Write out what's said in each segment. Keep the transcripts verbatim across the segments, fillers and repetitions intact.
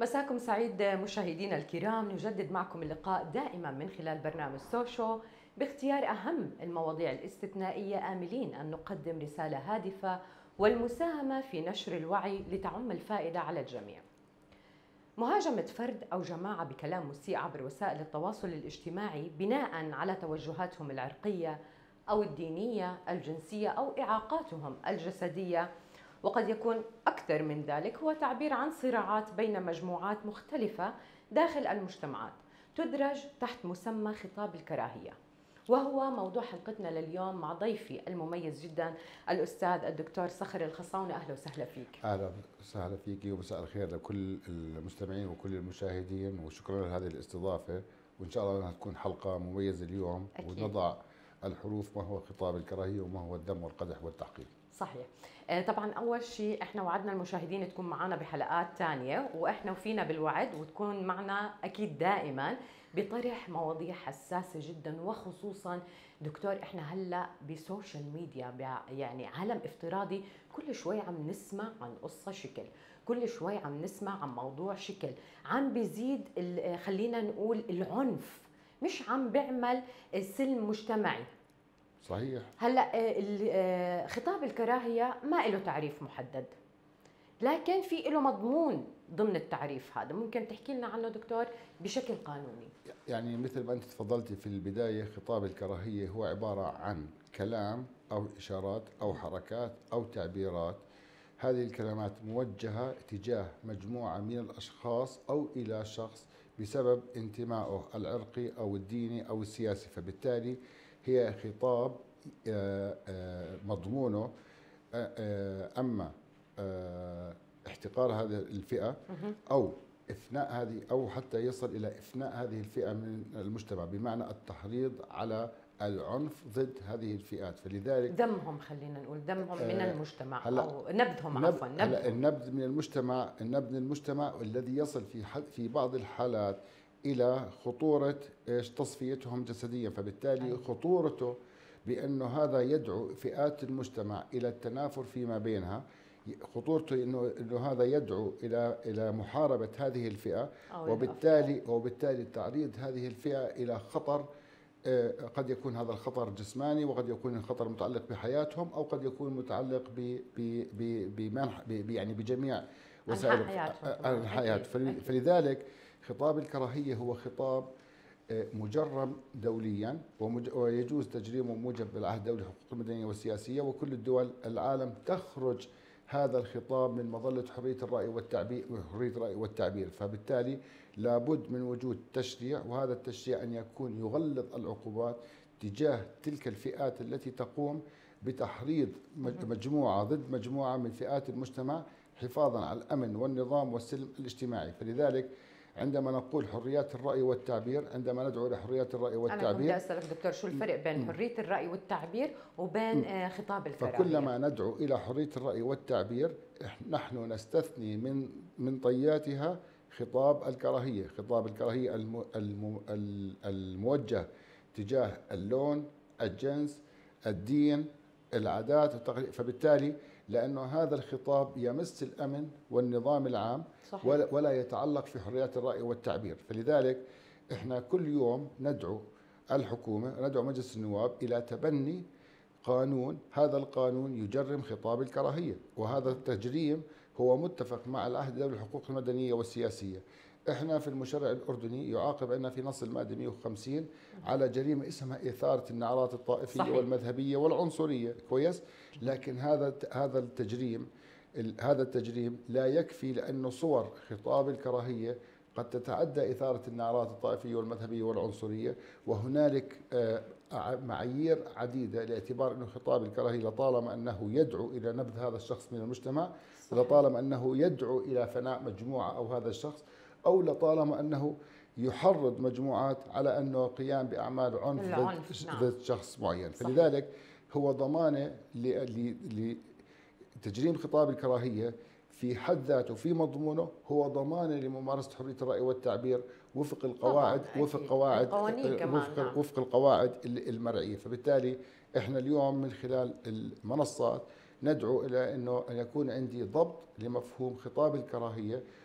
مساكم سعيد مشاهدينا الكرام، نجدد معكم اللقاء دائما من خلال برنامج سوشو باختيار أهم المواضيع الاستثنائية، آملين أن نقدم رسالة هادفة والمساهمة في نشر الوعي لتعم الفائدة على الجميع. مهاجمة فرد أو جماعة بكلام مسيء عبر وسائل التواصل الاجتماعي بناء على توجهاتهم العرقية أو الدينية، الجنسية أو إعاقاتهم الجسدية، وقد يكون أكثر من ذلك، هو تعبير عن صراعات بين مجموعات مختلفة داخل المجتمعات، تدرج تحت مسمى خطاب الكراهية، وهو موضوع حلقتنا لليوم مع ضيفي المميز جدا الأستاذ الدكتور صخر الخصاونة. أهلا وسهلا فيك. اهلا وسهلا فيكي ومساء الخير لكل المستمعين وكل المشاهدين، وشكرا لهذه الاستضافه، وان شاء الله انها تكون حلقه مميزه اليوم. أكيد. ونضع الحروف ما هو خطاب الكراهيه وما هو الذم والقدح والتحقير. صحيح. طبعا اول شيء احنا وعدنا المشاهدين تكون معنا بحلقات ثانيه، واحنا وفينا بالوعد وتكون معنا اكيد دائما بطرح مواضيع حساسه جدا، وخصوصا دكتور احنا هلا بسوشيال ميديا، يعني عالم افتراضي، كل شوي عم نسمع عن قصه شكل، كل شوي عم نسمع عن موضوع شكل، عم بيزيد خلينا نقول العنف، مش عم بيعمل سلم مجتمعي. صحيح. هلا خطاب الكراهيه ما له تعريف محدد، لكن في له مضمون ضمن التعريف هذا، ممكن تحكي لنا عنه دكتور بشكل قانوني؟ يعني مثل ما انت تفضلتي في البدايه، خطاب الكراهيه هو عباره عن كلام او اشارات او حركات او تعبيرات، هذه الكلمات موجهه تجاه مجموعه من الاشخاص او الى شخص بسبب انتمائه العرقي او الديني او السياسي، فبالتالي هي خطاب مضمونه اما احتقار هذه الفئه او افناء هذه، او حتى يصل الى افناء هذه الفئه من المجتمع، بمعنى التحريض على العنف ضد هذه الفئات. فلذلك دمهم، خلينا نقول دمهم من المجتمع او نبذهم، نب عفوا نبذهم. النبذ من المجتمع، النبذ من المجتمع الذي يصل في في بعض الحالات الى خطوره ايش تصفيتهم جسديا، فبالتالي أيوة. خطورته بانه هذا يدعو فئات المجتمع الى التنافر فيما بينها، خطورته انه انه هذا يدعو الى الى محاربه هذه الفئه، وبالتالي وبالتالي تعريض هذه الفئه الى خطر. قد يكون هذا الخطر جسماني، وقد يكون الخطر متعلق بحياتهم، او قد يكون متعلق ب بمنح يعني بجميع وسائل الحياه. فلذلك خطاب الكراهيه هو خطاب مجرم دوليا، ويجوز تجريمه موجب بالعهد الدولي الحقوق المدنيه والسياسيه، وكل الدول العالم تخرج هذا الخطاب من مظله حريه الراي والتعبير وحريه الراي والتعبير. فبالتالي لابد من وجود تشريع، وهذا التشريع ان يكون يغلظ العقوبات تجاه تلك الفئات التي تقوم بتحريض مجموعه ضد مجموعه من فئات المجتمع حفاظا على الامن والنظام والسلم الاجتماعي. فلذلك عندما نقول حريات الرأي والتعبير، عندما ندعو لحريات الرأي والتعبير، أنا بدي أسألك دكتور شو الفرق بين حرية الرأي والتعبير وبين خطاب الكراهية؟ فكلما ندعو إلى حرية الرأي والتعبير نحن نستثني من من طياتها خطاب الكراهية، خطاب الكراهية الموجه تجاه اللون، الجنس، الدين، العادات والتقاليد. فبالتالي لأنه هذا الخطاب يمس الأمن والنظام العام، صحيح. ولا يتعلق في حريات الرأي والتعبير. فلذلك إحنا كل يوم ندعو الحكومة، ندعو مجلس النواب إلى تبني قانون، هذا القانون يجرم خطاب الكراهية، وهذا التجريم هو متفق مع العهد الدولي للحقوق المدنية والسياسية. احنا في المشرع الاردني يعاقب عندنا في نص الماده مئة وخمسين على جريمه اسمها اثاره النعرات الطائفيه، صحيح. والمذهبيه والعنصريه، كويس، لكن هذا هذا التجريم هذا التجريم لا يكفي، لانه صور خطاب الكراهيه قد تتعدى اثاره النعرات الطائفيه والمذهبيه والعنصريه، وهنالك معايير عديده لاعتبار انه خطاب الكراهيه لطالما انه يدعو الى نبذ هذا الشخص من المجتمع، لطالما انه يدعو الى فناء مجموعه او هذا الشخص، أو لطالما أنه يحرض مجموعات على أنه قيام بأعمال عنف ضد نعم. شخص معين. صحيح. فلذلك هو ضمانة لتجريم خطاب الكراهية في حد ذاته، في مضمونه هو ضمانة لممارسة حرية الرأي والتعبير وفق القواعد، وفق قواعد وفق, وفق القواعد المرعية. فبالتالي احنا اليوم من خلال المنصات ندعو إلى أنه أن يكون عندي ضبط لمفهوم خطاب الكراهية،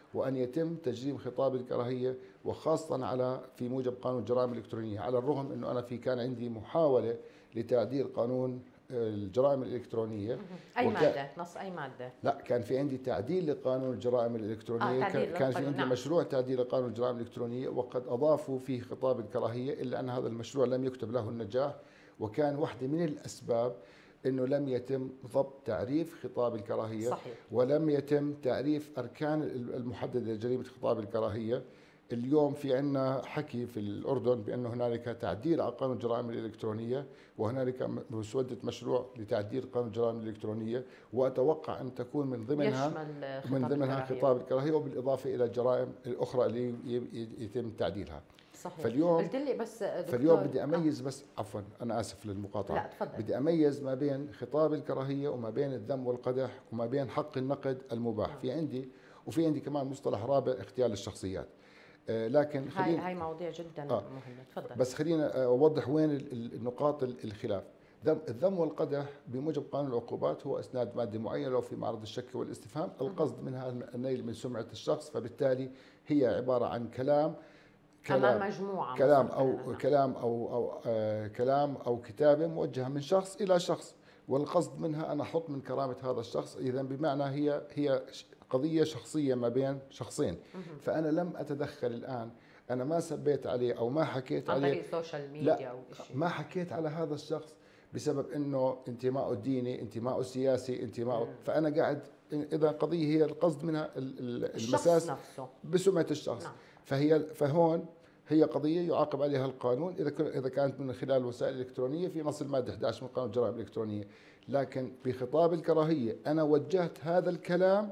وأن يتم تجريم خطاب الكراهية، وخاصة على في موجب قانون الجرائم الإلكترونية، على الرغم أنه أنا في كان عندي محاولة لتعديل قانون الجرائم الإلكترونية. أي مادة؟ نص أي مادة؟ لا، كان في عندي تعديل لقانون الجرائم الإلكترونية. آه تعديل كان في عندي نعم. مشروع تعديل لقانون الجرائم الإلكترونية، وقد أضافوا فيه خطاب الكراهية، إلا أن هذا المشروع لم يكتب له النجاح، وكان واحدة من الأسباب أنه لم يتم ضبط تعريف خطاب الكراهية. صحيح. ولم يتم تعريف أركان المحددة لجريمة خطاب الكراهية. اليوم في عندنا حكي في الأردن بأن هنالك تعديل على قانون الجرائم الإلكترونية، وهنالك مسودة مشروع لتعديل قانون الجرائم الإلكترونية، وأتوقع أن تكون من ضمنها من ضمنها خطاب الكراهية، وبالإضافة إلى الجرائم الأخرى اللي يتم تعديلها. صحيح. فاليوم قلت لي بس فاليوم بدي أميز بس عفوا أنا آسف للمقاطعة. لا تفضل. بدي أميز ما بين خطاب الكراهية وما بين الذم والقدح وما بين حق النقد المباح. آه. في عندي وفي عندي كمان مصطلح رابع، اغتيال الشخصيات. لكن هاي هاي مواضيع جدا آه. مهمه. تفضل. بس خلينا اوضح وين النقاط الخلاف. الذم والقدح بموجب قانون العقوبات هو اسناد ماده معينه لو في معرض الشك والاستفهام، القصد منها النيل من سمعه الشخص، فبالتالي هي عباره عن كلام كلام مجموعه كلام او أنا. كلام او او آه كلام او كتابه موجهه من شخص الى شخص، والقصد منها انا احط من كرامه هذا الشخص، اذا بمعنى هي هي قضية شخصية ما بين شخصين. فأنا لم أتدخل الآن، أنا ما سبيت عليه أو ما حكيت عليه عن طريق السوشيال ميديا أو شيء، ما حكيت على هذا الشخص بسبب أنه انتماء ديني، انتماء سياسي، انتماء، فأنا قاعد إذا قضية هي القصد منها المساس بسمعة الشخص. نعم. فهي فهون هي قضية يعاقب عليها القانون إذا إذا كانت من خلال الوسائل الإلكترونية في نص المادة إحدى عشر من قانون الجرائم الإلكترونية. لكن بخطاب الكراهية أنا وجهت هذا الكلام،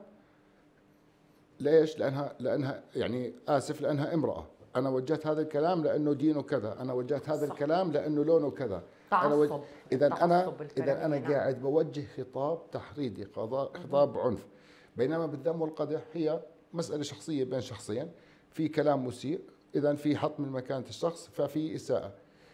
ليش؟ لأنها لأنها يعني آسف لأنها امرأة، أنا وجهت هذا الكلام لأنه دينه كذا، أنا وجهت هذا صح. الكلام لأنه لونه كذا. أنا وج... إذا أنا إذا أنا قاعد بوجه خطاب تحريضي، خطاب عنف. بينما بالذم والقدح هي مسألة شخصية بين شخصين، في كلام مسيء، إذا في حط من مكانة الشخص، ففي إساءة.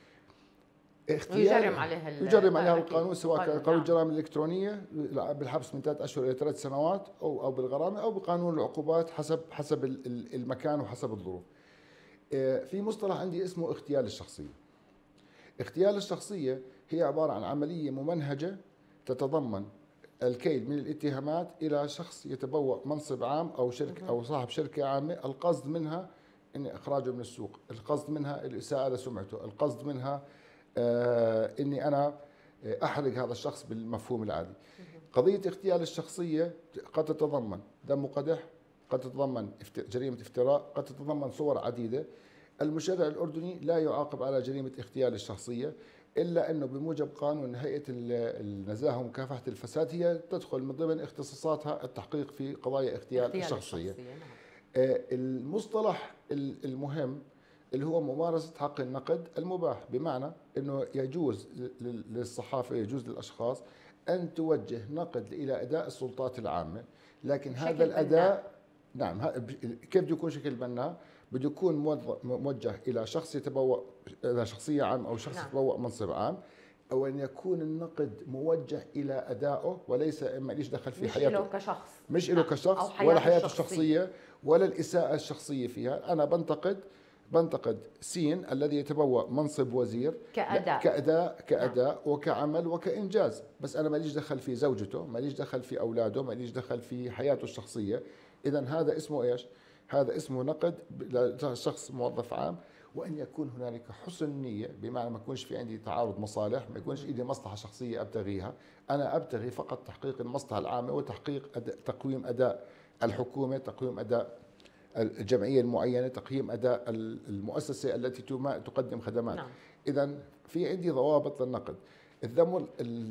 يجرم عليها يجرم عليها القانون، سواء كان قانون الجرائم الإلكترونية بالحبس من ثلاث أشهر إلى ثلاث سنوات، أو أو بالغرامة، أو بقانون العقوبات حسب حسب المكان وحسب الظروف. في مصطلح عندي اسمه اغتيال الشخصية. اغتيال الشخصية هي عبارة عن عملية ممنهجة تتضمن الكيد من الاتهامات إلى شخص يتبوأ منصب عام أو شركة أو صاحب شركة عامة، القصد منها إن إخراجه من السوق، القصد منها الإساءة لسمعته، القصد منها آه إني أنا أحرق هذا الشخص بالمفهوم العادي. قضية اغتيال الشخصية قد تتضمن ذم وقدح، قد تتضمن جريمة افتراء، قد تتضمن صور عديدة. المشرع الأردني لا يعاقب على جريمة اغتيال الشخصية، إلا أنه بموجب قانون هيئة النزاهة ومكافحة الفساد هي تدخل من ضمن اختصاصاتها التحقيق في قضايا اغتيال, اغتيال الشخصية, الشخصية. آه المصطلح المهم اللي هو ممارسة حق النقد المباح، بمعنى أنه يجوز للصحافة، يجوز للأشخاص أن توجه نقد إلى أداء السلطات العامة، لكن هذا الأداء بناء. نعم، كيف بده يكون شكل بناء؟ بده يكون موجه إلى شخص يتبوأ إلى شخصية عامة أو شخص نعم. يتبوأ منصب عام، أو أن يكون النقد موجه إلى أدائه وليس ما ليش دخل في مش حياته، مش له كشخص، مش له كشخص حياته ولا حياته الشخصية. الشخصية ولا الإساءة الشخصية فيها. أنا بنتقد بنتقد سين الذي يتبوأ منصب وزير كأداء كأداء كأداء نعم. وكعمل وكإنجاز، بس أنا ما ليش دخل في زوجته، ما ليش دخل في أولاده، ما ليش دخل في حياته الشخصية. إذا هذا اسمه إيش؟ هذا اسمه نقد لشخص موظف عام. وأن يكون هنالك حسن نية، بمعنى ما يكونش في عندي تعارض مصالح، ما يكونش إيدي مصلحة شخصية أبتغيها، أنا أبتغي فقط تحقيق المصلحة العامة وتحقيق أداء تقويم أداء الحكومة، تقويم أداء الجمعية المعينة، تقييم أداء المؤسسة التي تقدم خدمات. نعم. إذن في عندي ضوابط للنقد. الذم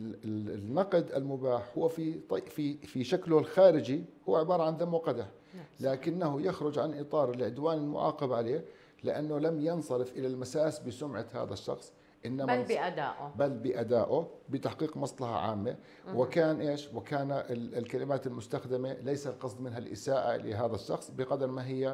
النقد المباح هو في في في شكله الخارجي هو عبارة عن ذم وقدح، لكنه يخرج عن إطار العدوان المعاقب عليه، لأنه لم ينصرف إلى المساس بسمعة هذا الشخص، إنما بل بأدائه بل بأدائه بتحقيق مصلحة عامة. وكان إيش؟ وكان الكلمات المستخدمة ليس القصد منها الإساءة لهذا الشخص بقدر ما هي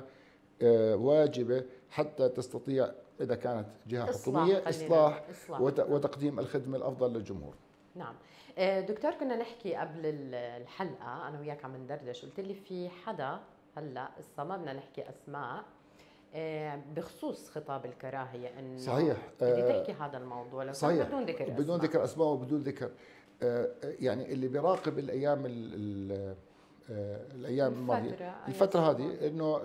واجبة حتى تستطيع إذا كانت جهة حكومية إصلاح, إصلاح وتقديم الخدمة الأفضل للجمهور. نعم دكتور، كنا نحكي قبل الحلقة أنا وياك عم ندردش، قلت لي في حدا هلا قصة ما بدنا نحكي اسماء بخصوص خطاب الكراهيه، انه صحيح بدي تحكي هذا الموضوع لو صحيح بدون ذكر اسماء، بدون ذكر اسماء وبدون ذكر يعني اللي بيراقب الايام ال الايام الماضيه الفتره هذه انه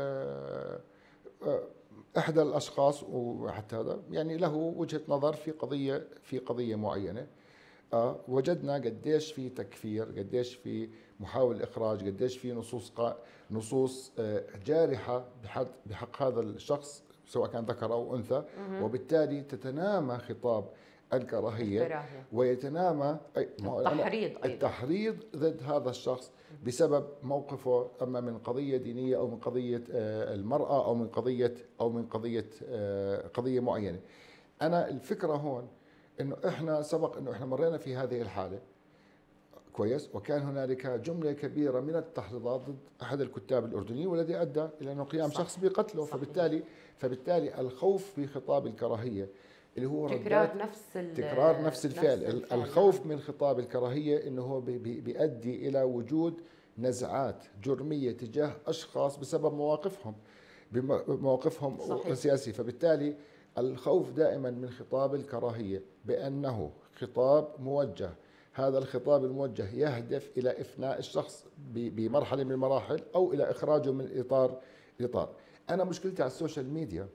احدى الاشخاص وحتى هذا يعني له وجهه نظر في قضيه في قضيه معينه، آه وجدنا قديش في تكفير، قديش في محاول اخراج، قديش في نصوص قا نصوص آه جارحه بحق بحق هذا الشخص سواء كان ذكر او انثى، وبالتالي تتنامى خطاب الكراهيه, الكراهية. ويتنامى التحريض أيضا. التحريض ضد هذا الشخص بسبب موقفه اما من قضيه دينيه او من قضيه آه المراه او من قضيه او من قضيه آه قضيه معينه. انا الفكره هون انه احنا سبق انه احنا مرينا في هذه الحاله كويس، وكان هنالك جمله كبيره من التحريضات ضد احد الكتاب الاردنيين والذي ادى الى انه قيام صح. شخص بقتله. صحيح. فبالتالي فبالتالي الخوف في خطاب الكراهيه اللي هو تكرار نفس تكرار نفس الفعل, نفس الفعل. الخوف من خطاب الكراهيه انه هو بيؤدي الى وجود نزعات جرميه تجاه اشخاص بسبب مواقفهم بمواقفهم السياسيه. فبالتالي الخوف دائما من خطاب الكراهيه بانه خطاب موجه، هذا الخطاب الموجه يهدف الى افناء الشخص بمرحله من المراحل او الى اخراجه من اطار اطار. انا مشكلتي على السوشيال ميديا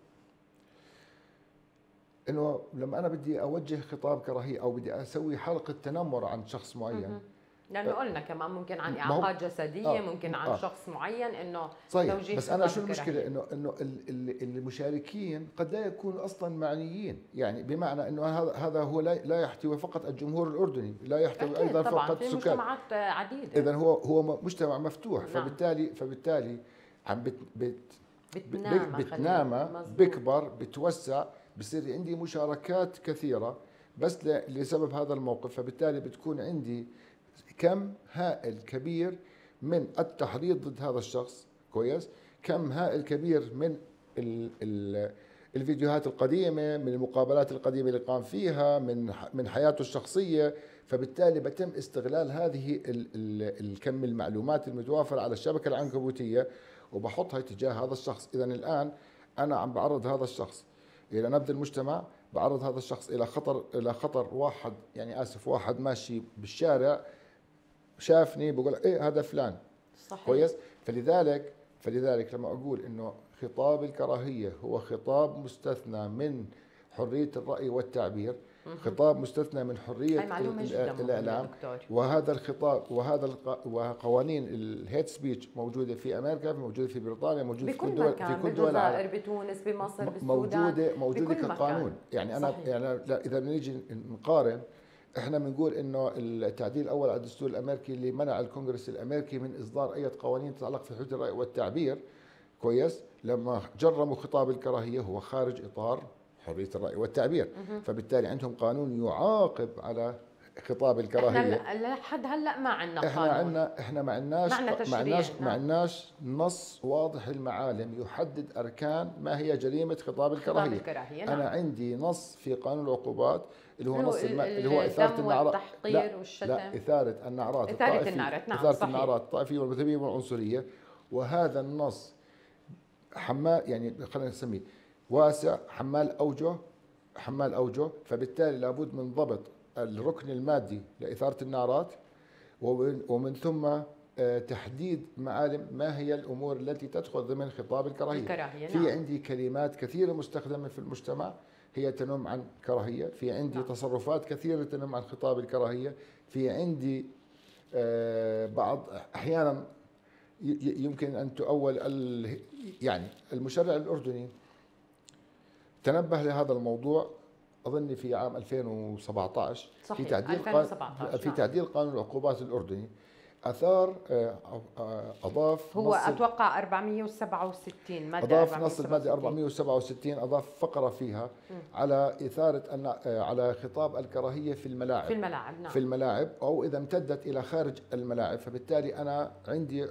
انه لما انا بدي اوجه خطاب كراهيه او بدي اسوي حلقه تنمر عن شخص معين، لانه قلنا كمان ممكن عن اعاقات جسديه، آه ممكن عن آه شخص معين انه صحيح. بس انا شو المشكله انه انه المشاركين قد لا يكونوا اصلا معنيين، يعني بمعنى انه هذا هذا هو لا يحتوي فقط الجمهور الاردني، لا يحتوي ايضا فقط السكان، في مجتمعات عديده. اذا هو هو مجتمع مفتوح. نعم. فبالتالي فبالتالي عم بت بت بتنامى بتنامى بكبر بتوسع، بصير عندي مشاركات كثيره بس لسبب هذا الموقف. فبالتالي بتكون عندي كم هائل كبير من التحريض ضد هذا الشخص كويس، كم هائل كبير من ال ال الفيديوهات القديمه، من المقابلات القديمه اللي قام فيها، من من حياته الشخصيه. فبالتالي بتم استغلال هذه ال ال الكم المعلومات المتوافره على الشبكه العنكبوتيه وبحطها تجاه هذا الشخص. اذا الان انا عم بعرض هذا الشخص الى نبذ المجتمع، بعرض هذا الشخص الى خطر الى خطر واحد يعني اسف واحد ماشي بالشارع شافني بقول ايه هذا فلان. صحيح. كويس. فلذلك فلذلك لما اقول انه خطاب الكراهيه هو خطاب مستثنى من حريه الراي والتعبير، خطاب مستثنى من حريه الاعلام، وهذا الخطاب وهذا وقوانين الهيت سبيتش موجوده في امريكا، موجوده في بريطانيا، موجوده في كل دول في كل دول العالم، بتونس، بمصر، بالسودان، موجوده موجوده كقانون. يعني انا صحيح. يعني اذا بنيجي نقارن، احنا بنقول انه التعديل الاول على الدستور الامريكي اللي منع الكونغرس الامريكي من اصدار اي قوانين تتعلق في حريه الراي والتعبير كويس، لما جرموا خطاب الكراهيه هو خارج اطار حريه الراي والتعبير. فبالتالي عندهم قانون يعاقب على خطاب الكراهيه. احنا لحد هلا ما عندنا احنا قانون. عندنا احنا ما عندناش ما عندناش ما عندناش نص واضح المعالم يحدد اركان ما هي جريمه خطاب الكراهيه. خطاب الكراهيه. نعم. انا عندي نص في قانون العقوبات اللي هو نص الم... اللي هو اثاره النعرات، والتحقير والشتم. لا اثاره النعرات اثاره النعرات. نعم. اثاره النعرات الطائفيه والمذهبيه والعنصريه. وهذا النص حمال يعني خلينا نسميه واسع، حمال اوجه حمال اوجه. فبالتالي لابد من ضبط الركن المادي لإثارة النعرات، ومن ثم تحديد معالم ما هي الأمور التي تدخل ضمن خطاب الكراهية. الكراهية. في نعم. عندي كلمات كثيرة مستخدمة في المجتمع هي تنم عن كراهية، في عندي نعم. تصرفات كثيرة تنم عن خطاب الكراهية، في عندي بعض أحيانا يمكن أن تؤول يعني المشرع الأردني تنبه لهذا الموضوع أظن في عام ألفين وسبعة عشر. صحيح. في تعديل ألفين وسبعة عشر. في تعديل قانون العقوبات الأردني أثار أضاف هو أتوقع أربعمئة وسبعة وستين مادة، أضاف نص المادة أربعمئة وسبعة وستين، أضاف فقرة فيها م. على إثارة أن على خطاب الكراهية في الملاعب في الملاعب. نعم. في الملاعب أو إذا امتدت إلى خارج الملاعب. فبالتالي أنا عندي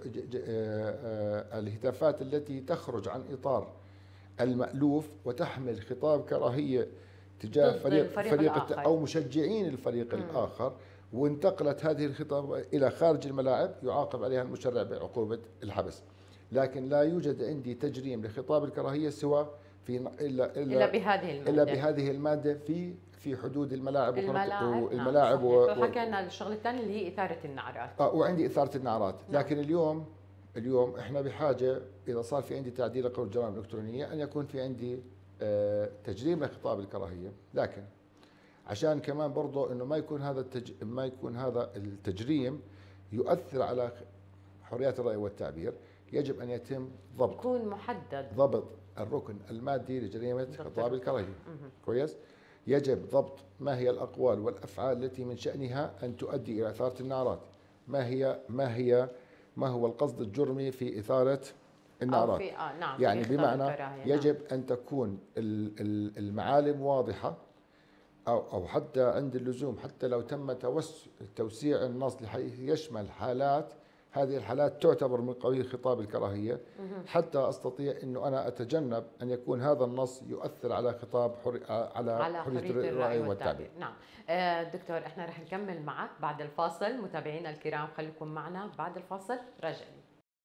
الهتافات التي تخرج عن إطار المألوف وتحمل خطاب كراهية تجاه فريق, فريق, فريق الآخر. أو مشجعين الفريق مم. الآخر، وانتقلت هذه الخطاب إلى خارج الملاعب، يعاقب عليها المشرع بعقوبة الحبس. لكن لا يوجد عندي تجريم لخطاب الكراهية سوى في الا الا, إلا بهذه المادة الا بهذه المادة في في حدود الملاعب الملاعب والملاعب نعم و... وحكينا الشغله الثانيه اللي هي اثاره النعرات. اه وعندي اثاره النعرات. نعم. لكن اليوم اليوم احنا بحاجه اذا صار في عندي تعديل لقانون الجرائم الالكترونيه ان يكون في عندي آه تجريم لخطاب الكراهيه، لكن عشان كمان برضه انه ما يكون هذا التج... ما يكون هذا التجريم يؤثر على حريات الراي والتعبير، يجب ان يتم ضبط يكون محدد ضبط الركن المادي لجريمه خطاب الكراهيه. كويس؟ يجب ضبط ما هي الاقوال والافعال التي من شانها ان تؤدي الى اثاره النعرات، ما هي ما هي ما هو القصد الجرمي في اثاره النعرات. في آه نعم يعني في بمعنى يجب نعم. ان تكون المعالم واضحه، او او حتى عند اللزوم حتى لو تم توسيع النص بحيث يشمل حالات، هذه الحالات تعتبر من قبيل خطاب الكراهية حتى أستطيع أنه أنا أتجنب أن يكون هذا النص يؤثر على خطاب حر... على, على حرية, حرية الرأي والتعبير. نعم آه دكتور، احنا رح نكمل معك بعد الفاصل. متابعينا الكرام خليكم معنا بعد الفاصل راجعين.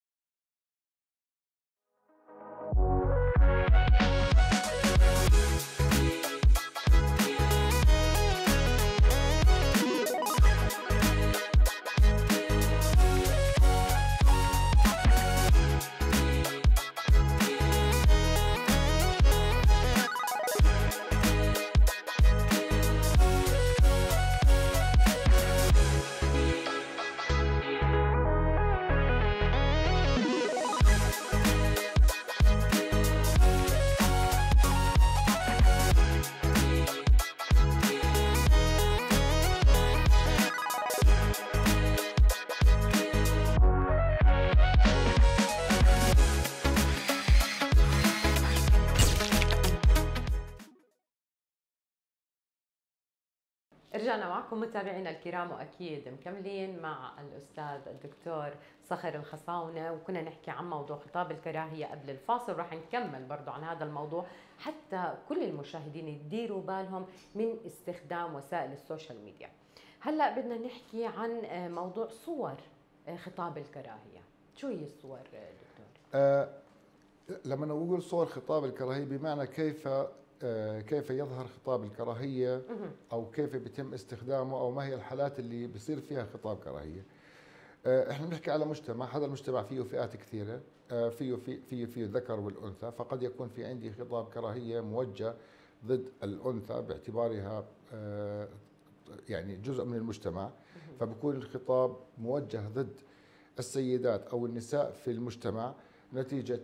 رجعنا معكم متابعينا الكرام، واكيد مكملين مع الاستاذ الدكتور صخر الخصاونه، وكنا نحكي عن موضوع خطاب الكراهيه قبل الفاصل، وراح نكمل برضه عن هذا الموضوع حتى كل المشاهدين يديروا بالهم من استخدام وسائل السوشيال ميديا. هلا بدنا نحكي عن موضوع صور خطاب الكراهيه. شو هي الصور دكتور؟ آه لما نقول صور خطاب الكراهيه بمعنى كيف كيف يظهر خطاب الكراهية أو كيف بيتم استخدامه أو ما هي الحالات اللي بيصير فيها خطاب كراهية. احنا بنحكي على مجتمع، هذا المجتمع فيه فئات كثيرة، فيه فيه فيه, فيه الذكر والأنثى، فقد يكون في عندي خطاب كراهية موجه ضد الأنثى باعتبارها يعني جزء من المجتمع، فبكون الخطاب موجه ضد السيدات أو النساء في المجتمع نتيجة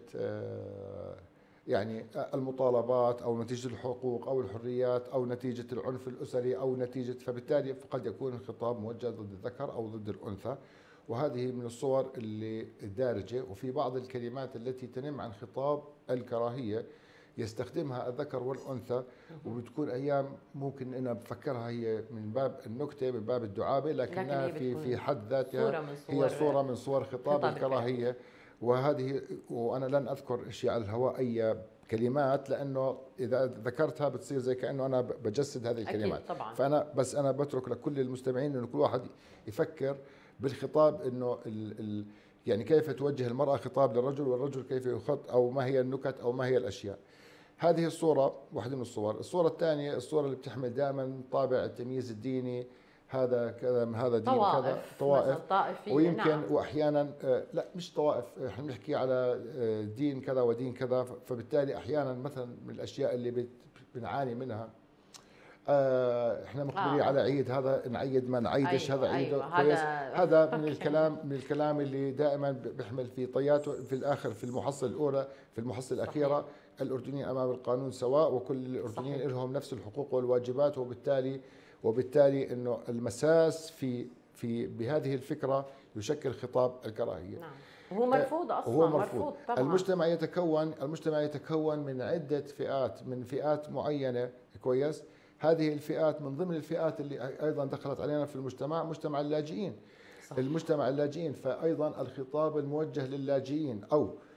يعني المطالبات أو نتيجة الحقوق أو الحريات أو نتيجة العنف الأسري أو نتيجة، فبالتالي قد يكون الخطاب موجه ضد الذكر أو ضد الأنثى، وهذه من الصور اللي دارجة. وفي بعض الكلمات التي تنم عن خطاب الكراهية يستخدمها الذكر والأنثى، وبتكون أيام ممكن أنا بفكرها هي من باب النكتة من باب الدعابة، لكنها في في حد ذاتها هي صورة من صور خطاب الكراهية. وهذه وأنا لن أذكر أشياء على الهواء أي كلمات، لأنه إذا ذكرتها بتصير زي كأنه أنا بجسد هذه الكلمات. أكيد طبعا. فأنا بس أنا بترك لكل المستمعين إنه كل واحد يفكر بالخطاب، إنه ال ال يعني كيف توجه المرأة خطاب للرجل والرجل كيف يخط، أو ما هي النكت أو ما هي الأشياء. هذه الصورة واحدة من الصور. الصورة الثانية الصورة اللي بتحمل دائما طابع التمييز الديني، هذا كذا من هذا دين طوائف كذا، طوائف ويمكن نعم. واحيانا لا مش طوائف، احنا بنحكي على دين كذا ودين كذا، فبالتالي احيانا مثلا من الاشياء اللي بنعاني منها احنا مقبلين آه. على عيد، هذا نعيد ما نعيدش. أيوة هذا عيد أيوة كويس. هذا, هذا من الكلام من الكلام اللي دائما بيحمل في طياته في الاخر في المحصله الاولى في المحصله الاخيره صحيح. الاردنيين امام القانون سواء، وكل الاردنيين صحيح. لهم نفس الحقوق والواجبات، وبالتالي وبالتالي انه المساس في في بهذه الفكره يشكل خطاب الكراهيه. نعم. وهو مرفوض اصلا. وهو مرفوض. مرفوض طبعا. المجتمع يتكون المجتمع يتكون من عده فئات، من فئات معينه كويس. هذه الفئات من ضمن الفئات اللي ايضا دخلت علينا في المجتمع مجتمع اللاجئين. صحيح. المجتمع اللاجئين، فايضا الخطاب الموجه للاجئين او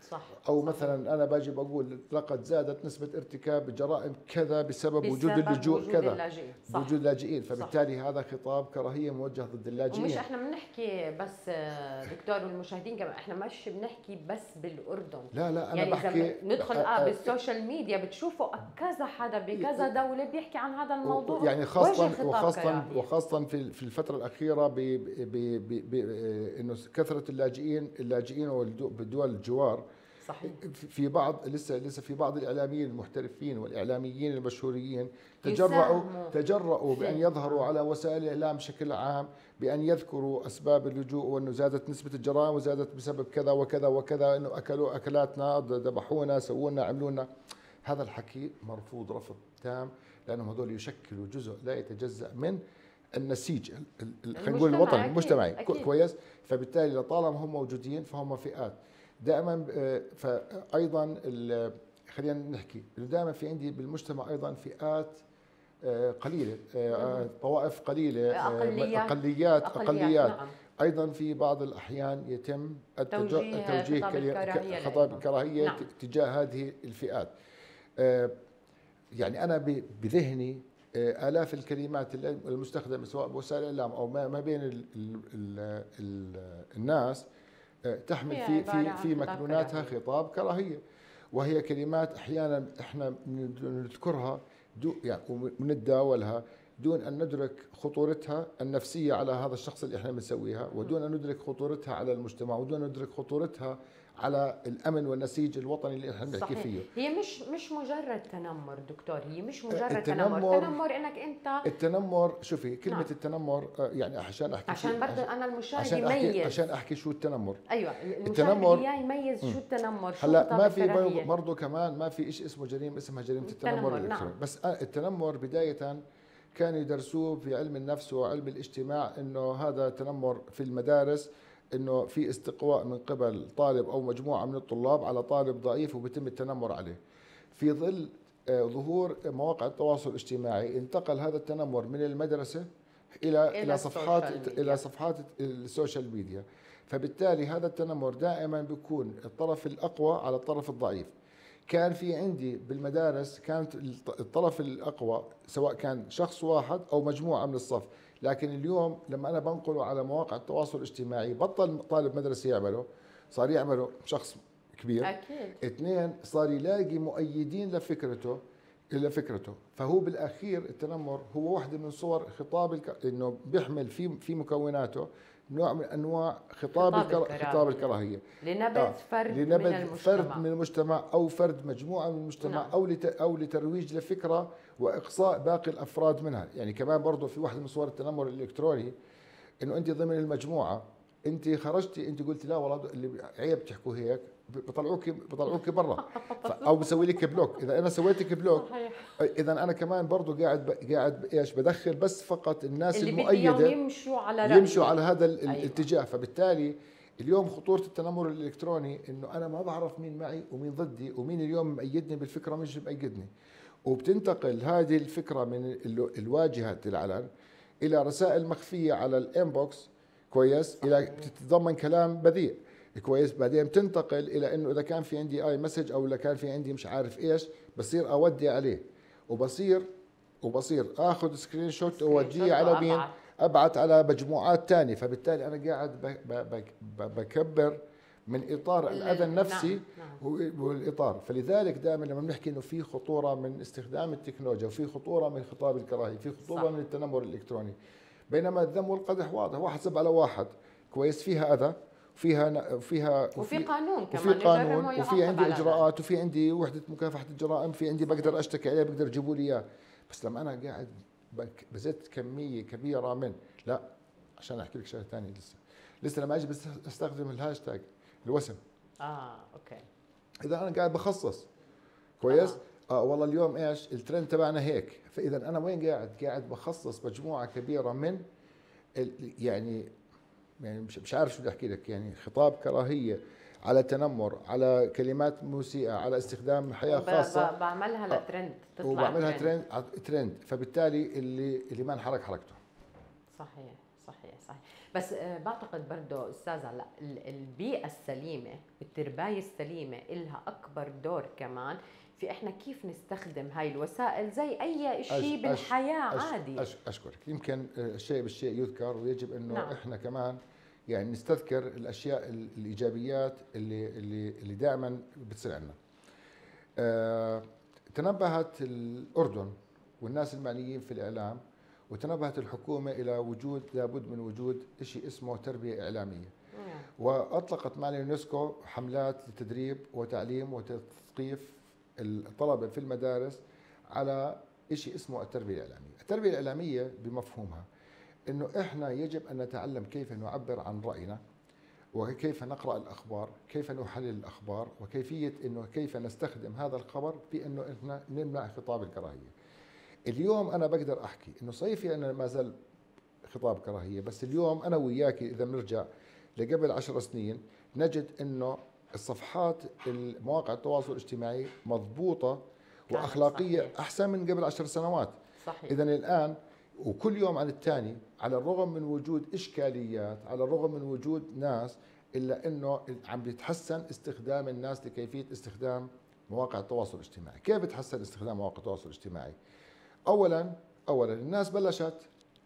صح. او صح. مثلا انا باجي بقول لقد زادت نسبه ارتكاب جرائم كذا بسبب وجود بسبب اللجوء وجود كذا، اللاجئين. صح. وجود لاجئين، فبالتالي صح. هذا خطاب كراهيه موجه ضد اللاجئين. ومش احنا بنحكي بس دكتور والمشاهدين كمان، احنا مش بنحكي بس بالاردن. لا لا انا يعني بحكي إذا ندخل اه بالسوشيال ميديا بتشوفوا كذا حدا بكذا دوله بيحكي عن هذا الموضوع، يعني خاصه وخاصه وخاصه في في الفتره الاخيره ب انه كثره اللاجئين اللاجئين والدول الجوار. صحيح. في بعض لسه لسه في بعض الاعلاميين المحترفين والاعلاميين المشهورين تجرؤوا تجرؤوا بان يظهروا على وسائل الاعلام بشكل عام بان يذكروا اسباب اللجوء، وانه زادت نسبه الجرائم وزادت بسبب كذا وكذا وكذا، انه اكلوا اكلاتنا، ذبحونا، سووا لنا، عملوا لنا. هذا الحكي مرفوض رفض تام، لانهم هذول يشكلوا جزء لا يتجزا من النسيج خلينا نقول الوطني المجتمعي. كويس. فبالتالي لطالما هم موجودين فهم فئات دائما. فايضا خلينا نحكي انه دائما في عندي بالمجتمع ايضا فئات قليله، طوائف قليله، اقليات اقليات, أقليات. نعم. ايضا في بعض الاحيان يتم التوجيه, التوجيه خطاب الكراهيه نعم. تجاه هذه الفئات. يعني انا بذهني آلاف الكلمات المستخدمه سواء بوسائل الاعلام او ما بين ال ال ال ال الناس تحمل في في في مكنوناتها خطاب كراهيه، وهي كلمات احيانا احنا نذكرها يعني ونتداولها دون ان ندرك خطورتها النفسيه على هذا الشخص اللي احنا بنسويها، ودون ان ندرك خطورتها على المجتمع، ودون ان ندرك خطورتها على الامن والنسيج الوطني اللي احنا بنحكي فيه. هي مش مش مجرد تنمر دكتور، هي مش مجرد التنمر. تنمر التنمر انك انت التنمر شوفي كلمه نعم. التنمر يعني عشان احكي عشان برضه انا المشاهد عشان يميز أحكي عشان احكي شو التنمر. ايوه التنمر يميز شو التنمر. شو هلا ما في برضه كمان ما في شيء اسمه جريمه اسمها جريمه التنمر, التنمر نعم. بس التنمر بدايه كانوا يدرسوه في علم النفس وعلم الاجتماع، انه هذا تنمر في المدارس، انه في استقواء من قبل طالب او مجموعه من الطلاب على طالب ضعيف وبيتم التنمر عليه. في ظل ظهور مواقع التواصل الاجتماعي انتقل هذا التنمر من المدرسه الى الى, إلى صفحات الى صفحات السوشيال ميديا. فبالتالي هذا التنمر دائما بيكون الطرف الاقوى على الطرف الضعيف. كان في عندي بالمدارس كانت الطرف الاقوى سواء كان شخص واحد او مجموعه من الصف، لكن اليوم لما انا بنقله على مواقع التواصل الاجتماعي بطل طالب مدرسه يعمله، صار يعمله شخص كبير. اكيد. اثنين صار يلاقي مؤيدين لفكرته لفكرته فهو بالاخير التنمر هو واحده من صور خطاب الك... انه بيحمل في في مكوناته نوع من انواع خطاب خطاب, الكرا... خطاب الكراهيه لنبذ آه. فرد لنبذ من المجتمع فرد من المجتمع او فرد مجموعه من المجتمع نعم. او لت... او لترويج لفكره واقصاء باقي الافراد منها. يعني كمان برضه في واحده من صور التنمر الالكتروني انه انت ضمن المجموعه انت خرجتي انت قلتي لا والله اللي عيب تحكوا هيك بطلعوك بطلعوك برا او بسوي لك بلوك. اذا انا سويتك بلوك اذا انا كمان برضه قاعد قاعد ايش بدخل بس فقط الناس اللي المؤيده يمشوا على رأيي. يمشوا على هذا الاتجاه. أيوة. فبالتالي اليوم خطوره التنمر الالكتروني انه انا ما بعرف مين معي ومين ضدي ومين اليوم مأيدني بالفكره مش مأيدني، وبتنتقل هذه الفكره من الواجهه العلن الى رسائل مخفيه على الانبوكس كويس، الى بتتضمن كلام بذيء كويس، بعدين بتنتقل الى انه اذا كان في عندي اي مسج او اذا كان في عندي مش عارف ايش بصير اودي عليه وبصير وبصير اخذ سكرين شوت واوديه على مين؟ ابعث على مجموعات ثانيه. فبالتالي انا قاعد بكبر من اطار الاذى النفسي والاطار. فلذلك دائما لما بنحكي انه في خطوره من استخدام التكنولوجيا وفي خطوره من خطاب الكراهيه، في خطوره صح. من التنمر الالكتروني، بينما الذم والقدح واضح، واحد سب على واحد كويس فيها اذى فيها فيها وفي قانون كمان، وفي قانون وفي عندي اجراءات وفي عندي وحده مكافحه الجرائم، في عندي بقدر اشتكي عليه بقدر يجيبوا لي اياه. بس لما انا قاعد بزت كميه كبيره من لا عشان احكي لك شغله ثانيه لسه لسه لما اجي بس استخدم الهاشتاج الوسم اه اوكي اذا انا قاعد بخصص كويس اه, آه والله اليوم ايش الترند تبعنا هيك، فاذا انا وين قاعد قاعد بخصص مجموعه كبيره من يعني يعني مش مش عارف شو بدي احكي لك، يعني خطاب كراهيه على تنمر على كلمات مسيئه على استخدام حياه خاصه بعملها لترند تطلع وبعملها ترند ترند. فبالتالي اللي اللي ما انحرك حركته. صحيح صحيح صحيح. بس آه، بعتقد برضه استاذ هلا البيئه السليمه، التربايه السليمه لها اكبر دور كمان في احنا كيف نستخدم هاي الوسائل زي اي شيء بالحياه أش عادي. أش أشكرك. يمكن الشيء بالشيء يذكر، ويجب انه نعم. احنا كمان يعني نستذكر الاشياء الايجابيات اللي اللي اللي دائما بتصير عندنا. آه تنبهت الاردن والناس المعنيين في الاعلام، وتنبهت الحكومه الى وجود لابد من وجود شيء اسمه تربيه اعلاميه. نعم. واطلقت مع اليونسكو حملات لتدريب وتعليم وتثقيف الطلبه في المدارس على شيء اسمه التربيه الاعلاميه. التربيه الاعلاميه بمفهومها انه احنا يجب ان نتعلم كيف نعبر عن راينا، وكيف نقرا الاخبار، كيف نحلل الاخبار، وكيفيه انه كيف نستخدم هذا الخبر في انه احنا نمنع خطاب الكراهيه. اليوم انا بقدر احكي انه صيفي انا ما زال خطاب كراهيه، بس اليوم انا وياك اذا بنرجع لقبل عشر سنين نجد انه الصفحات مواقع التواصل الاجتماعي مضبوطه واخلاقيه صحيح. احسن من قبل عشر سنوات. صحيح. اذا الان وكل يوم عن الثاني، على الرغم من وجود اشكاليات، على الرغم من وجود ناس، الا انه عم بيتحسن استخدام الناس لكيفيه استخدام مواقع التواصل الاجتماعي. كيف بتحسن استخدام مواقع التواصل الاجتماعي؟ اولا اولا الناس بلشت،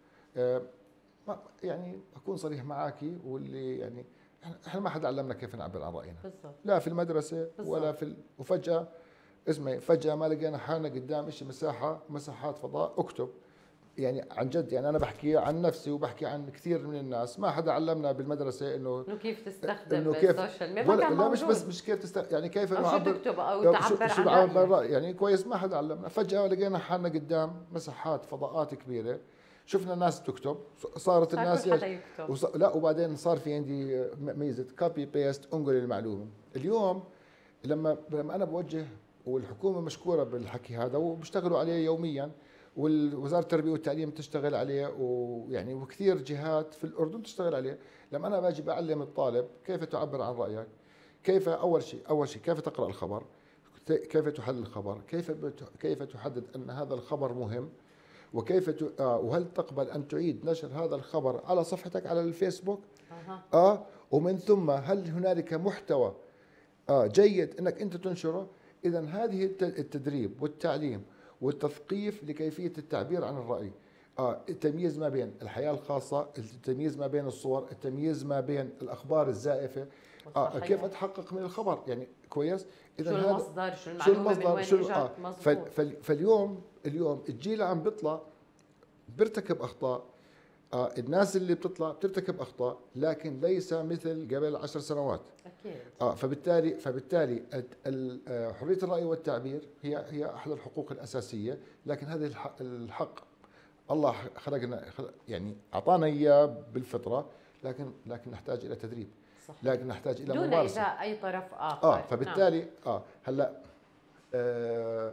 يعني اكون صريح معاكي، واللي يعني احنا ما حدا علمنا كيف نعبر عن راينا بالضبط. لا في المدرسه بالضبط. ولا في ال... وفجاه اسمعي فجاه ما لقينا حالنا قدام شيء مساحه مساحات فضاء اكتب. يعني عن جد، يعني انا بحكي عن نفسي وبحكي عن كثير من الناس، ما حدا علمنا بالمدرسه انه انه كيف تستخدم إنه كيف السوشيال ميديا. لا, لا مش بس مش كيف تستخدم، يعني كيف انه شو تكتب او تعبر شو عن رأيك. رأي. يعني كويس ما حدا علمنا. فجاه لقينا حالنا قدام مساحات فضاءات كبيره، شفنا ناس تكتب، صارت صار الناس كل حدا يكتب. وص... لا وبعدين صار في عندي ميزه كوبي بيست، انقل المعلومه. اليوم لما لما انا بوجه، والحكومه مشكوره بالحكي هذا وبيشتغلوا عليه يوميا، والوزاره التربيه والتعليم تشتغل عليه، ويعني وكثير جهات في الاردن تشتغل عليه. لما انا باجي بعلم الطالب كيف تعبر عن رايك، كيف اول شيء اول شيء كيف تقرا الخبر، كيف تحلل الخبر، كيف كيف تحدد ان هذا الخبر مهم، وكيف ت... آه وهل تقبل ان تعيد نشر هذا الخبر على صفحتك على الفيسبوك؟ أه. اه ومن ثم هل هنالك محتوى اه جيد انك انت تنشره؟ اذا هذه التدريب والتعليم والتثقيف لكيفيه التعبير عن الراي، آه التمييز ما بين الحياه الخاصه، التمييز ما بين الصور، التمييز ما بين الاخبار الزائفه، آه كيف اتحقق من الخبر، يعني كويس. اذا شو المصدر، شو المعلومه، شو المصدر، شو آه فال فاليوم اليوم الجيل عم بيطلع بيرتكب اخطاء، آه الناس اللي بتطلع بترتكب اخطاء، لكن ليس مثل قبل عشر سنوات. اكيد. اه فبالتالي فبالتالي حريه الراي والتعبير هي هي احد الحقوق الاساسيه، لكن هذه الحق, الحق الله خلقنا يعني اعطانا اياه بالفطره، لكن لكن نحتاج الى تدريب. صحيح. لكن نحتاج الى دون ممارسه دون اذى اي طرف اخر. اه فبالتالي نعم. اه هلا آه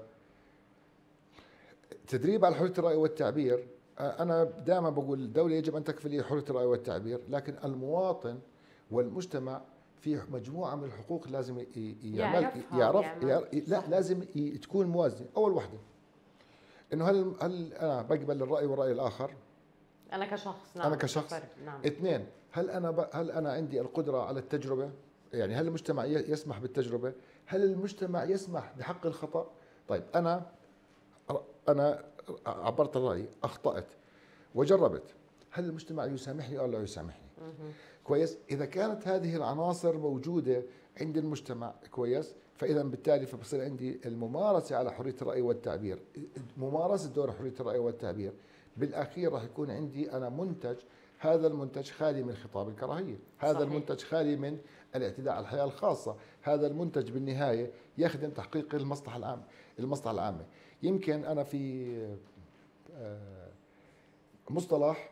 تدريب على حريه الراي والتعبير. آه انا دائما بقول الدوله يجب ان تكفل حريه الراي والتعبير، لكن المواطن والمجتمع في مجموعه من الحقوق لازم يعمل يعرف يعرف لا صح. لازم تكون موازنه. اول وحده انه هل هل انا بقبل الراي والراي الاخر انا كشخص؟ نعم. انا كشخص. نعم. اثنين، هل انا هل انا عندي القدره على التجربه؟ يعني هل المجتمع يسمح بالتجربه؟ هل المجتمع يسمح بحق الخطا؟ طيب انا انا عبرت الراي، اخطات وجربت، هل المجتمع يسامحني او لا يسامحني؟ كويس. اذا كانت هذه العناصر موجوده عند المجتمع كويس، فاذا بالتالي فبصير عندي الممارسه على حريه الراي والتعبير، ممارسه دور حريه الراي والتعبير. بالاخير راح يكون عندي انا منتج، هذا المنتج خالي من خطاب الكراهيه، هذا صحيح. المنتج خالي من الاعتداء على الحياه الخاصه، هذا المنتج بالنهايه يخدم تحقيق المصلحه العامه، المصلحه العامه. يمكن انا في مصطلح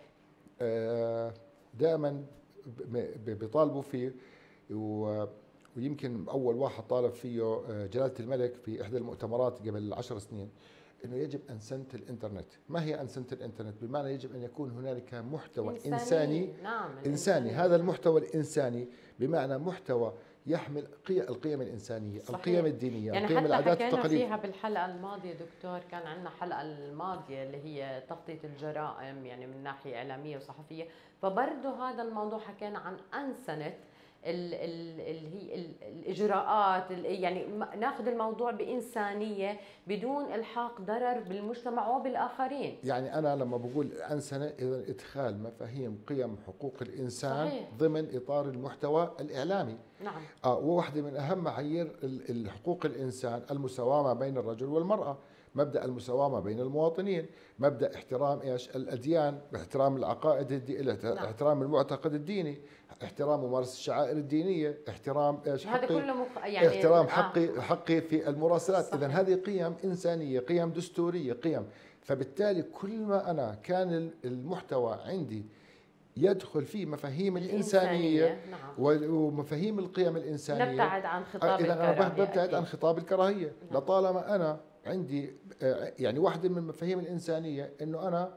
دائما بيطالبوا فيه، ويمكن اول واحد طالب فيه جلاله الملك في احدى المؤتمرات قبل عشر سنين، انه يجب انسنه الانترنت. ما هي انسنه الانترنت؟ بمعنى يجب ان يكون هنالك محتوى انساني، انساني, نعم. إنساني. هذا المحتوى الانساني بمعنى محتوى يحمل قي- القيم الإنسانية، صحيح. القيم الدينية، يعني القيم حتى العادات حكينا والتقاليد. فيها بالحلقة الماضية دكتور، كان عندنا حلقة الماضية اللي هي تغطية الجرائم يعني من ناحية إعلامية وصحفية، فبرضه هذا الموضوع حكينا عن أنسنة ال ال اللي هي ال الإجراءات، يعني ناخذ الموضوع بإنسانية بدون إلحاق ضرر بالمجتمع وبالآخرين. يعني أنا لما بقول أنسنة، إذا إدخال مفاهيم قيم حقوق الإنسان صحيح. ضمن إطار المحتوى الإعلامي. نعم. آه وواحدة من أهم معايير الحقوق الإنسان المساواة ما بين الرجل والمرأة، مبدأ المساواة ما بين المواطنين، مبدأ احترام ايش الأديان، احترام العقائد الدي... نعم. احترام المعتقد الديني، احترام ممارسة الشعائر الدينية، احترام ايش هذا حقي، كله مخ... يعني احترام آه. حقي حقي في المراسلات. إذا صحيح. هذه قيم إنسانية، قيم دستورية، قيم. فبالتالي كل ما أنا كان المحتوى عندي يدخل فيه مفاهيم الإنسانية, الإنسانية. نعم. ومفاهيم القيم الإنسانية، نبتعد عن خطاب إذا الكراهية. أنا ببتعد عن خطاب الكراهية. نعم. لطالما أنا عندي يعني واحدة من المفاهيم الإنسانية إنه أنا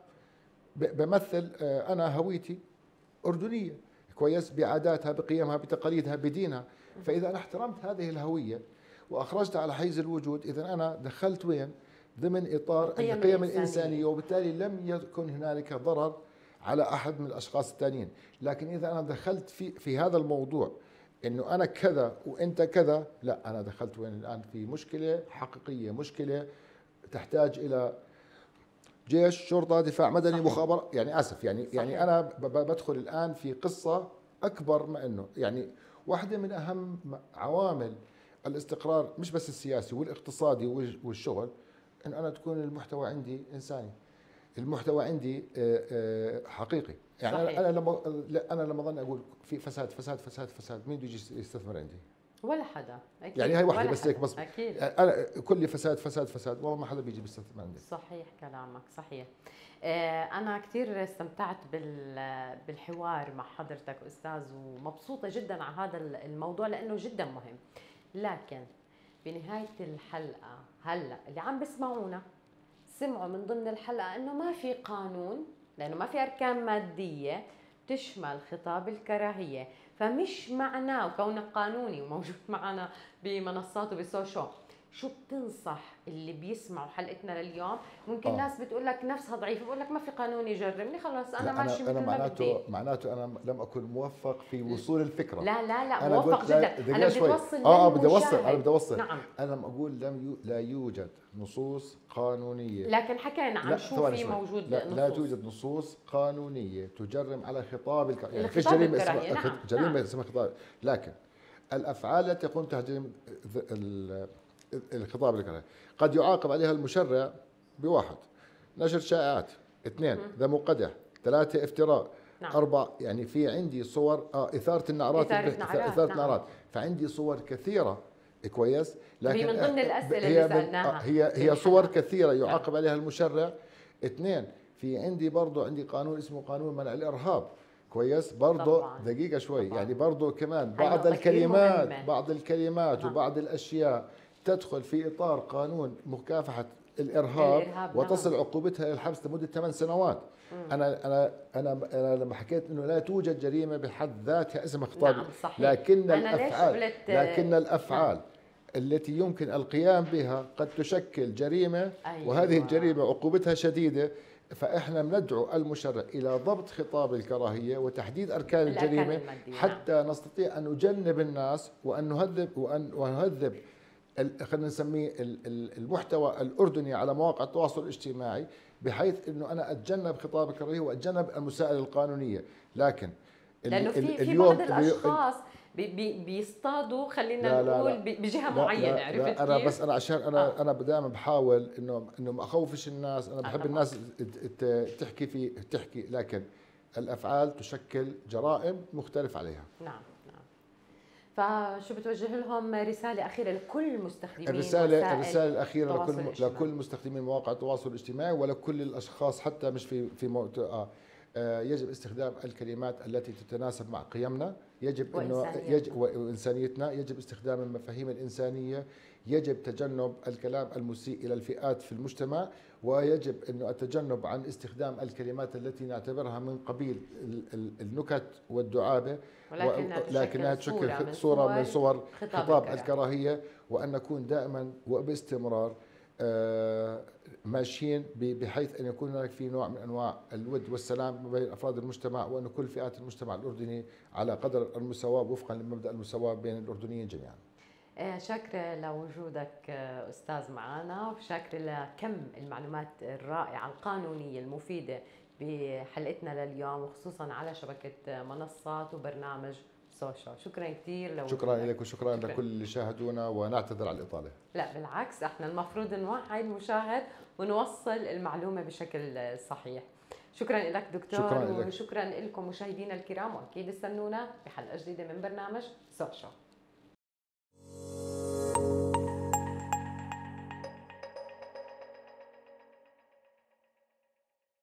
بمثل أنا هويتي أردنية كويس، بعاداتها، بقيمها، بتقاليدها، بدينها. فإذا أنا احترمت هذه الهوية وأخرجتها على حيز الوجود، إذا أنا دخلت وين؟ ضمن إطار القيم الإنسانية. الإنسانية، وبالتالي لم يكن هنالك ضرر على أحد من الأشخاص الثانيين. لكن إذا أنا دخلت في في هذا الموضوع إنه أنا كذا وأنت كذا، لا، أنا دخلت وين الآن؟ في مشكلة حقيقية، مشكلة تحتاج إلى جيش، شرطة، دفاع مدني، صحيح. مخابرات. يعني آسف، يعني صحيح. يعني أنا بدخل الآن في قصة أكبر، ما إنه يعني واحدة من أهم عوامل الاستقرار مش بس السياسي والاقتصادي والشغل، إن أنا تكون المحتوى عندي إنساني، المحتوى عندي حقيقي. يعني صحيح. انا لما انا لما ظن اقول في فساد فساد فساد فساد، مين بده يجي يستثمر عندي؟ ولا حدا أكيد. يعني هاي واحده بس هيك، بس اكيد انا كل فساد فساد فساد، والله ما حدا بيجي بيستثمر عندي. صحيح كلامك، صحيح. انا كثير استمتعت بالحوار مع حضرتك استاذ، ومبسوطه جدا على هذا الموضوع لانه جدا مهم. لكن بنهايه الحلقه هلا اللي عم بسمعونا سمعوا من ضمن الحلقة أنه ما في قانون، لأنه ما في أركان مادية تشمل خطاب الكراهية، فمش معناه كونك قانوني وموجود معنا بمنصات وبالسوشيال. شو بتنصح اللي بيسمعوا حلقتنا لليوم؟ ممكن آه. ناس بتقول لك نفسها ضعيفة، بقول لك ما في قانون يجرمني، خلاص أنا ماشي مثل ما بدي. معناته معناته أنا لم أكن موفق في وصول الفكرة. لا لا لا أنا موفق جدا. أنا بدي أوصل اه بدي أوصل أنا بدي أوصل نعم. أنا لما أقول لم يو... لا يوجد نصوص قانونية، لكن حكينا عن شو في موجود. لا, نصوص. لا توجد نصوص قانونية تجرم على خطاب الك... يعني فيش جريمة اسمها نعم. جريمة اسمها خطاب، لكن الأفعال التي تقوم تحت جريمة الخطاب الكراهي قد يعاقب عليها المشرع بواحد نشر شائعات، اثنين ذم قدح، ثلاثة افتراء، نعم. أربعة يعني في عندي صور آه إثارة النعرات، إثارة النعرات، نعم. فعندي صور كثيرة كويس. لكن هي من ضمن الأسئلة اللي سألناها، هي هي صور كثيرة يعاقب نعم. عليها المشرع. اثنين في عندي برضو عندي قانون اسمه قانون منع الإرهاب كويس، برضو طبعاً. دقيقة شوي طبعاً. يعني برضو كمان بعض الكلمات مهمة. بعض الكلمات نعم. وبعض الأشياء تدخل في إطار قانون مكافحة الإرهاب, الإرهاب وتصل نعم. عقوبتها إلى الحبس لمدة ثمان سنوات. مم. أنا أنا أنا أنا لما حكيت إنه لا توجد جريمة بحد ذاتها اسمها خطاب، نعم لكن الأفعال لكن الأفعال نعم. التي يمكن القيام بها قد تشكل جريمة. أيوة. وهذه الجريمة عقوبتها شديدة. فإحنا بندعو المشرع إلى ضبط خطاب الكراهية وتحديد أركان الجريمة حتى نعم. نستطيع أن نجنب الناس وأن نهذب وأن نهذب خلينا نسميه المحتوى الأردني على مواقع التواصل الاجتماعي، بحيث أنه أنا أتجنب خطاب الكراهية وأتجنب المسائل القانونية. لكن لأنه في في بعض الأشخاص بي بي بيصطادوا خلينا لا نقول لا لا بجهة لا معينة. لا عرفت كيف؟ أنا بس أنا عشان أنا آه. أنا دائما بحاول إنه إنه ما أخوفش الناس. أنا بحب آه الناس تحكي في تحكي، لكن الأفعال تشكل جرائم مختلف عليها. نعم. فشو بتوجه لهم رسالة أخيرة لكل مستخدمين الرسالة الرسالة الأخيرة لكل لكل مستخدمين مواقع التواصل الاجتماعي ولكل الأشخاص حتى مش في في آه. آه يجب استخدام الكلمات التي تتناسب مع قيمنا، يجب انه يجب وانسانيتنا، يجب استخدام المفاهيم الانسانيه، يجب تجنب الكلام المسيء الى الفئات في المجتمع، ويجب انه التجنب عن استخدام الكلمات التي نعتبرها من قبيل النكت والدعابه، ولكنها لكنها تشكل صوره من صور خطاب الكراهيه، وان نكون دائما وباستمرار ماشيين بحيث ان يكون هناك في نوع من انواع الود والسلام بين افراد المجتمع، وان كل فئات المجتمع الاردني على قدر المساواه وفقا لمبدا المساواه بين الاردنيين جميعا. شاكرة لوجودك أستاذ معنا، وشاكرة لكم المعلومات الرائعة القانونية المفيدة بحلقتنا لليوم، وخصوصا على شبكة منصات وبرنامج سوشو. شكرا كثير لوجودك. شكرا لك وشكرا شكرا. لكل اللي شاهدونا، ونعتذر على الإطالة. لا بالعكس، احنا المفروض نوعي المشاهد ونوصل المعلومة بشكل صحيح. شكرا لك دكتور، شكرا وشكرا لكم مشاهدينا الكرام، واكيد استنونا بحلقة جديدة من برنامج سوشو.